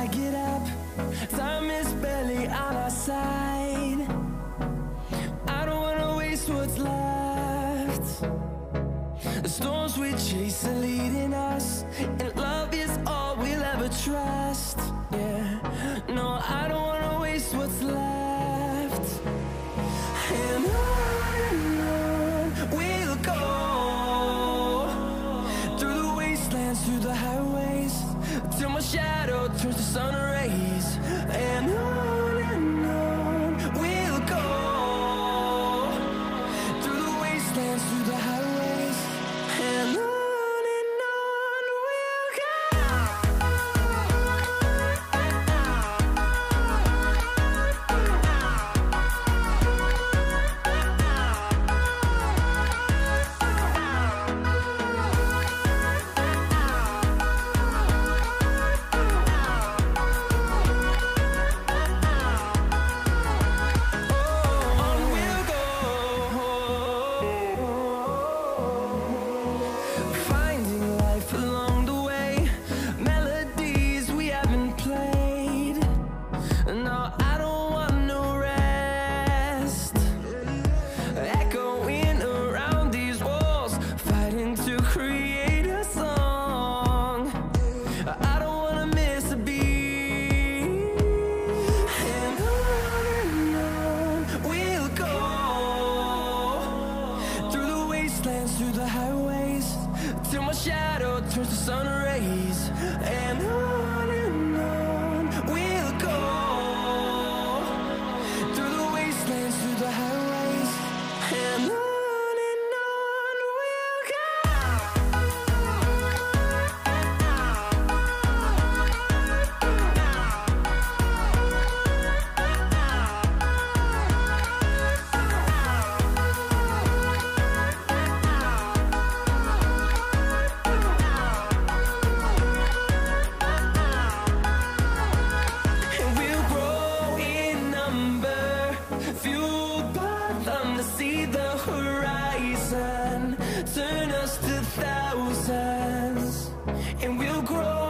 I get up, time is barely on our side. I don't wanna waste what's left. The storms we chase are leading us, and love is all we'll ever trust. Yeah, no, I don't wanna waste what's left. And on we'll go, through the wastelands, through the highways, till my shadow turns to sun rays. And on we'll go, through the wastelands, through the highways, and on we'll go. Through the highways, till my shadow turns to sun rays. And on we'll go, through the wastelands, through the highways, and on we'll go. See the horizon turn us to thousands, and we'll grow